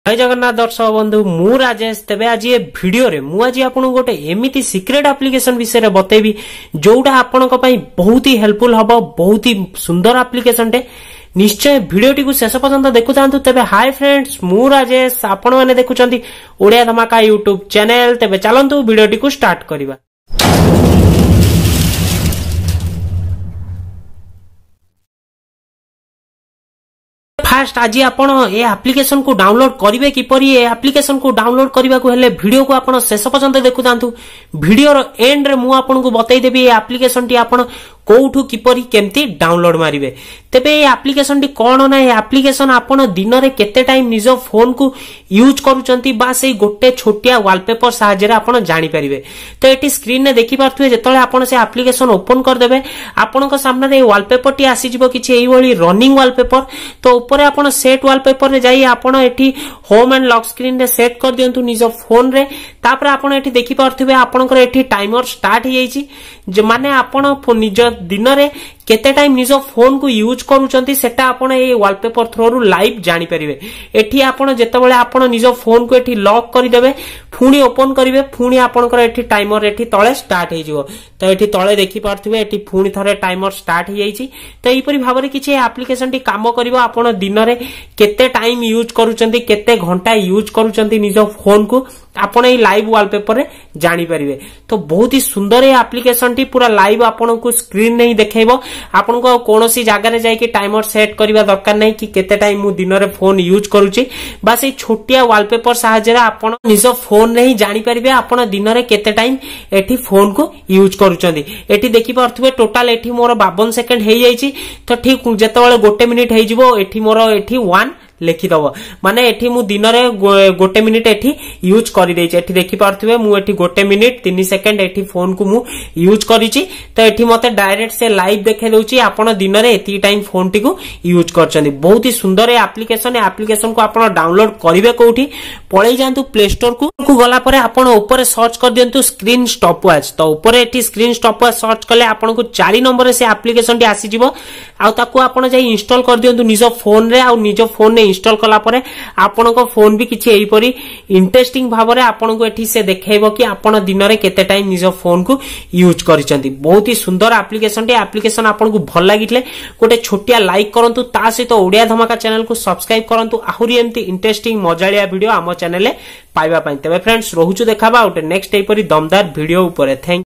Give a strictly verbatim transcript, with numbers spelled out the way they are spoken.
जय जगन्नाथ दर्शक बंधु मु राजेश तेबे आज ये वीडियो रे मु आज आपन गोटे एमिति सीक्रेट एप्लिकेशन विषय रे बतेबी जोटा आपन को पई बहुत ही हेल्पफुल हबो बहुत ही सुंदर एप्लिकेशन टे निश्चय वीडियोटी को शेष पर्यंत देखु थांतु। तेबे हाय फ्रेंड्स मु राजेश आपण माने देखुचंती ओडिया धमाका यूट्यूब चैनल। तेबे चलंतु वीडियोटी को स्टार्ट करिबा। फास्ट आज आपण ए एप्लिकेशन को डाउनलोड करिवे किपरि ए एप्लिकेशन को डाउनलोड करबा को हेले वीडियो को आपण शेष पर्यंत देखु थांतु। वीडियो रो एंड रे मु आपण को बतै देबी ए एप्लिकेशन टी आपण कोठु किपरि केमती डाउनलोड मारिवे। तेबे ए एप्लिकेशन टी कोन ना ए एप्लिकेशन आपण दिन रे केते टाइम निजो फोन को यूज करूचंती बा सेई गोटे छोटिया वॉलपेपर सहायता रे आपण जानि परिवे। तो एटी स्क्रीन ने देखि पारथुवे जेतले आपण से एप्लिकेशन ओपन कर देबे आपण को सामने रे वॉलपेपर टी आसी जिवो किछि एई भली रनिंग वॉलपेपर। तो ऊपर आपण सेट वॉलपेपर रे जाई आपण एटी होम एंड लॉक स्क्रीन रे सेट कर दियंतु निजो फोन रे। तापर आपण एटी देखि पारथुवे आपनकर एटी टाइमर स्टार्ट हो जाईछि जे माने आपण निज दिन रे केते टाइम निजो फोन को यूज करूचंती सेटा आपण ए वॉलपेपर थ्रू रु लाइव जानि परिवे। एठी आपण जेतेबेले आपण निजो फोन को एठी लॉक करि देबे फुणी ओपन करिवे फुणी आपनकर एठी टाइमर एठी तळे स्टार्ट हे जिवो। तो एठी तळे देखि पारथुवे एठी फुणी थरे टाइमर स्टार्ट हे जाईछि। तो एई परि भाबरे किछि एप्लिकेशन टी काम करिवो आपण दिन रे केते टाइम यूज करूचंती केते घंटा यूज करूचंती निजो फोन को आपण ए लाइव वॉलपेपर रे जानि परिवे। तो बहुत ही सुंदर ए एप्लिकेशन टी पूरा लाइव आपण को स्क्रीन नहीं देखेइबो। आपण को कोनोसी जगह रे जाई कि टाइमर सेट करबा दरकार नै कि केते टाइम मु दिन रे फोन यूज करूची बस ए छोटिया वॉलपेपर सहायता रे आपण निजो फोन रे ही जानि परिबे आपण दिन रे केते टाइम एठी फोन को यूज करूचंदी। एठी देखि पारथुवे टोटल एठी मोर बावन सेकंड हे जाईची। तो ठीक जेतेबेले गोटे मिनिट हे जिवो एठी मोर एठी वन लिखिदब माने एठी मु दिन रे गोटे मिनिट एठी यूज करि देछि। एठी देखि पारथुवे मु एठी गोटे मिनिट तीन सेकंड एठी फोन को मु यूज करिछि। तो एठी मते डायरेक्ट से लाइव देखे दउछि आपण दिन रे एती टाइम फोन टी को यूज करछन्ती। बहुत ही सुंदर एप्लिकेशन ए एप्लिकेशन को आपण डाउनलोड करिवे कोठी पळै जांतु प्ले स्टोर को को गला परे आपण ऊपर सर्च कर दियंतु स्क्रीन स्टॉपवॉच। तो ऊपर एठी स्क्रीन स्टॉपवॉच सर्च कले आपण को चार नंबर से एप्लिकेशन टी आसी जिवो आ ताको आपण जाई इंस्टॉल कर दियंतु निजो फोन रे आ निजो फोन ने इंस्टॉल कला परे आपण को फोन भी किछि एई परी इंटरेस्टिंग भाबरे आपण को एठी से देखाइबो कि आपण दिन रे केते टाइम निजो फोन को यूज करिसंती। बहुत ही सुंदर एप्लिकेशन टी एप्लिकेशन आपण को भल लागितले गोटे छोटिया लाइक करंतु ता सहित ओडिया धमाका चैनल को सब्सक्राइब करंतु आहुरी एमती इंटरेस्टिंग मजालिया वीडियो हम चैनल ले पाइबा पई। तबे फ्रेंड्स रोहुचु देखाबा ओटे नेक्स्ट एई परी दमदार वीडियो ऊपर। थैंक